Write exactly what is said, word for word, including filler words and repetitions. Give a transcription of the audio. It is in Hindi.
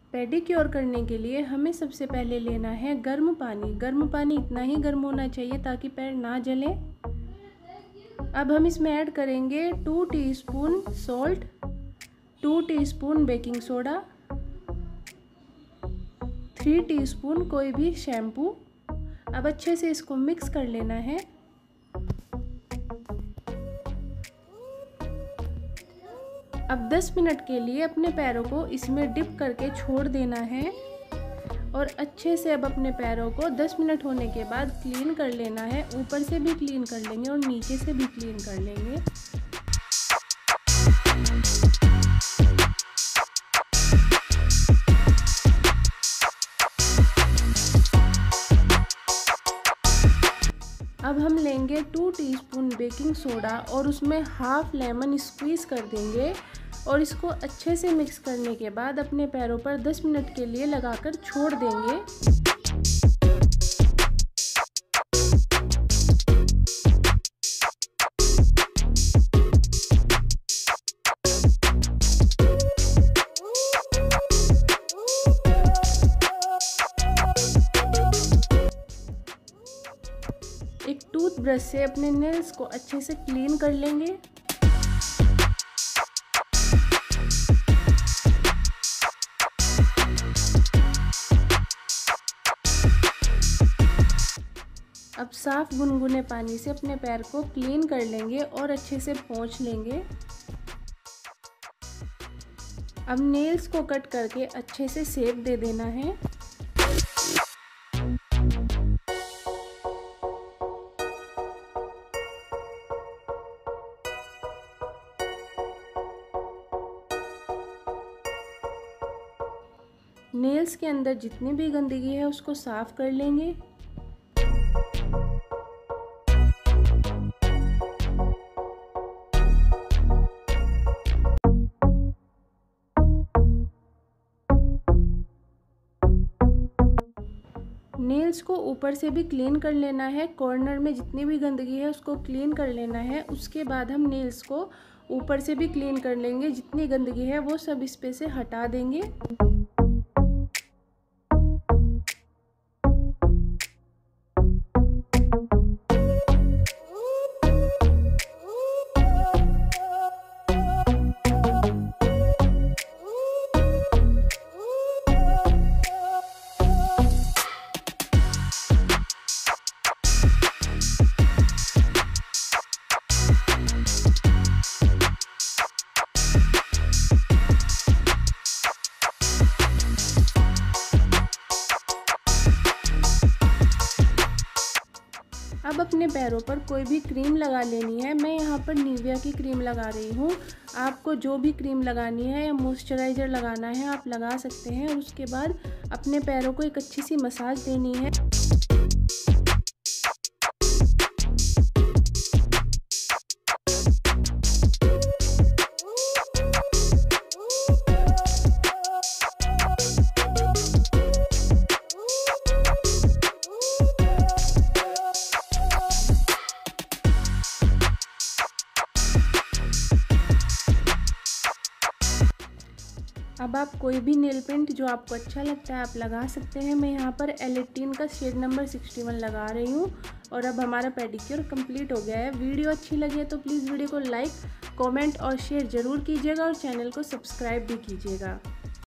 पेडिक्योर करने के लिए हमें सबसे पहले लेना है गर्म पानी। गर्म पानी इतना ही गर्म होना चाहिए ताकि पैर ना जले। अब हम इसमें ऐड करेंगे two teaspoon salt, two teaspoon baking soda, three teaspoon कोई भी शैम्पू। अब अच्छे से इसको मिक्स कर लेना है। अब दस मिनट के लिए अपने पैरों को इसमें डिप करके छोड़ देना है और अच्छे से अब अपने पैरों को दस मिनट होने के बाद क्लीन कर लेना है। ऊपर से भी क्लीन कर लेंगे और नीचे से भी क्लीन कर लेंगे। अब हम लेंगे टू टीस्पून बेकिंग सोडा और उसमें हाफ लेमन स्क्वीज़ कर देंगे और इसको अच्छे से मिक्स करने के बाद अपने पैरों पर दस मिनट के लिए लगाकर छोड़ देंगे। एक टूथब्रश से अपने नेल्स को अच्छे से क्लीन कर लेंगे। अब साफ गुनगुने पानी से अपने पैर को क्लीन कर लेंगे और अच्छे से पोंछ लेंगे। अब नेल्स को कट करके अच्छे से शेप दे देना है। नेल्स के अंदर जितनी भी गंदगी है उसको साफ कर लेंगे। नेल्स को ऊपर से भी क्लीन कर लेना है। कॉर्नर में जितनी भी गंदगी है उसको क्लीन कर लेना है। उसके बाद हम नेल्स को ऊपर से भी क्लीन कर लेंगे। जितनी गंदगी है वो सब इस पे से हटा देंगे। अब अपने पैरों पर कोई भी क्रीम लगा लेनी है। मैं यहाँ पर निविया की क्रीम लगा रही हूँ। आपको जो भी क्रीम लगानी है या मॉइस्चराइज़र लगाना है आप लगा सकते हैं। और उसके बाद अपने पैरों को एक अच्छी सी मसाज देनी है। अब आप कोई भी नेल पेंट जो आपको अच्छा लगता है आप लगा सकते हैं। मैं यहाँ पर एल एटीन का शेड नंबर सिक्सटी वन लगा रही हूँ। और अब हमारा पेडिक्योर कंप्लीट हो गया है। वीडियो अच्छी लगी है तो प्लीज़ वीडियो को लाइक, कमेंट और शेयर ज़रूर कीजिएगा और चैनल को सब्सक्राइब भी कीजिएगा।